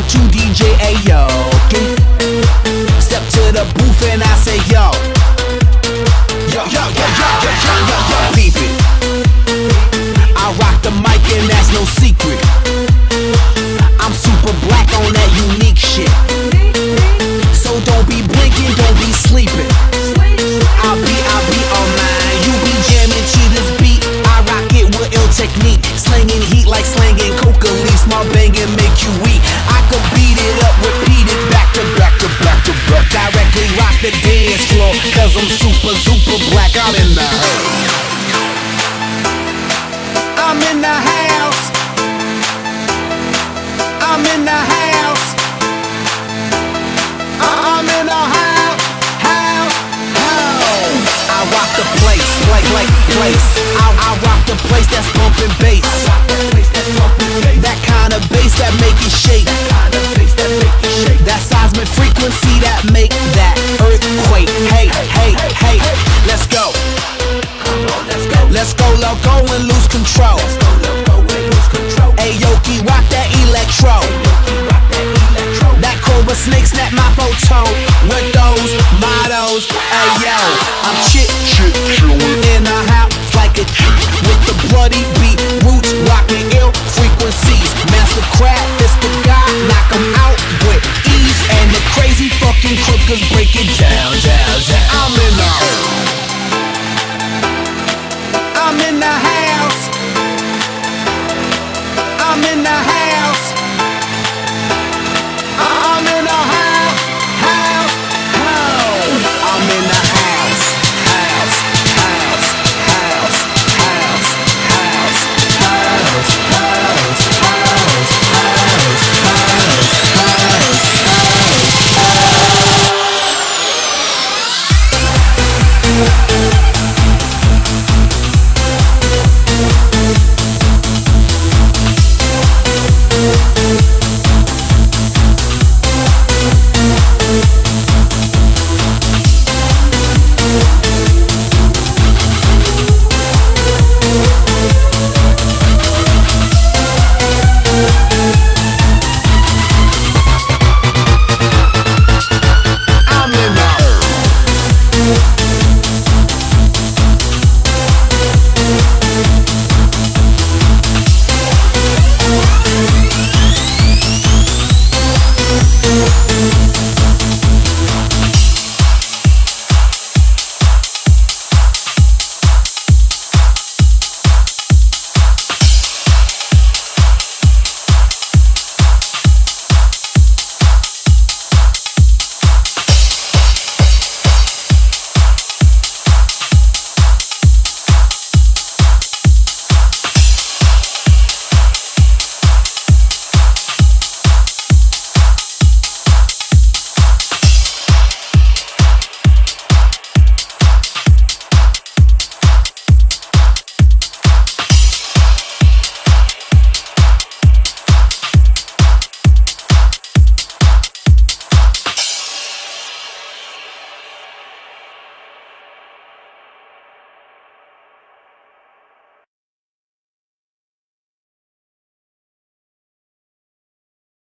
talking to DJ Aoki. Step to the booth and I say yo. Yo, yo, yo, yo, yo, yo, yo, yo. Peep it. I rock the mic and that's no secret. I'm super black on that unique shit. So don't be blinking, don't be sleeping. I'll be on mine. You be jamming to this beat. I rock it with ill technique. Slanging heat like slanging coca leaves. Small banging make you weak. I could beat it up, repeat it back to back to back to back. Directly rock the dance floor, cause I'm super black. I'm in the house. I'm in the house. I'm in the house. I'm in the house. I rock the place, place. I rock the place that's bumping bass. That kind of bass that make it shake. That seismic frequency that make that earthquake. Hey, hey, hey, let's go. Let's go, loco, and lose control. Aoki, rock that electro. That cobra snake snap my photo with those mottos. Hey yo, I'm in the house like a with the bloody beat. Roots rocking ill frequencies. Master craft, it's the guy, knock 'em out with ease. And the crazy fucking crookers break it down.